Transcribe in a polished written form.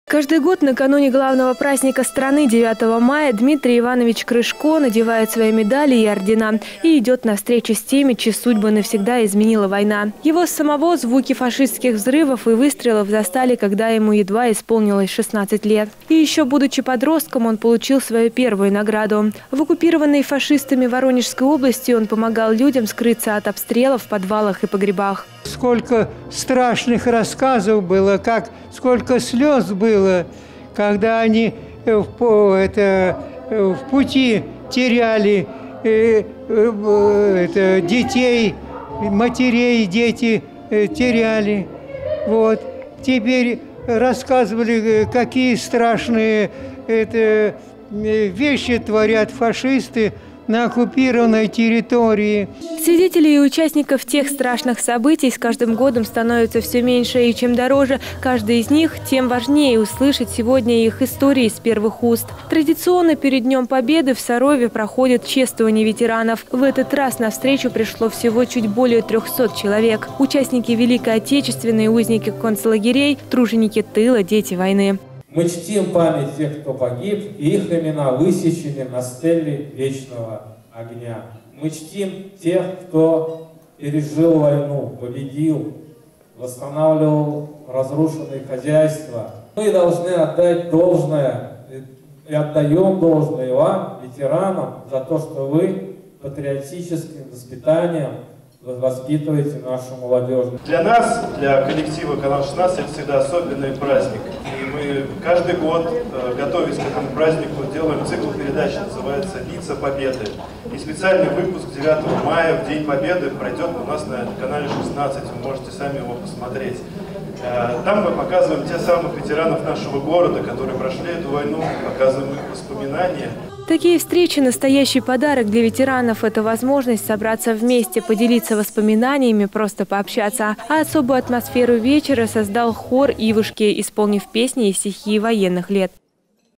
Каждый год накануне главного праздника страны 9 мая Дмитрий Иванович Крышко надевает свои медали и ордена и идет на встречу с теми, чьи судьбы навсегда изменила война. Его самого звуки фашистских взрывов и выстрелов застали, когда ему едва исполнилось 16 лет. И еще будучи подростком, он получил свою первую награду. В оккупированной фашистами Воронежской области он помогал людям скрыться от обстрелов в подвалах и погребах. Сколько страшных рассказов было, сколько слез было, когда они в пути теряли детей, матерей, дети теряли. Вот. Теперь рассказывали, какие страшные вещи творят фашисты на оккупированной территории. Свидетелей и участников тех страшных событий с каждым годом становится все меньше, и чем дороже каждый из них, тем важнее услышать сегодня их истории из первых уст. Традиционно перед Днем Победы в Сарове проходит чествование ветеранов. В этот раз на встречу пришло всего чуть более 300 человек. Участники Великой Отечественной, узники концлагерей, труженики тыла, дети войны. Мы чтим память тех, кто погиб, и их имена высечены на стеле вечного огня. Мы чтим тех, кто пережил войну, победил, восстанавливал разрушенные хозяйства. Мы должны отдать должное и отдаем должное вам, ветеранам, за то, что вы патриотическим воспитанием воспитываете нашу молодежь. Для нас, для коллектива Канал 16, это всегда особенный праздник. И мы каждый год, готовясь к этому празднику, делаем цикл передач, называется «Лица Победы». И специальный выпуск 9 мая, в День Победы, пройдет у нас на канале 16. Вы можете сами его посмотреть. Там мы показываем тех самых ветеранов нашего города, которые прошли эту войну, показываем их воспоминания. Такие встречи – настоящий подарок для ветеранов. Это возможность собраться вместе, поделиться воспоминаниями, просто пообщаться. А особую атмосферу вечера создал хор «Ивушки», исполнив песни и стихи военных лет.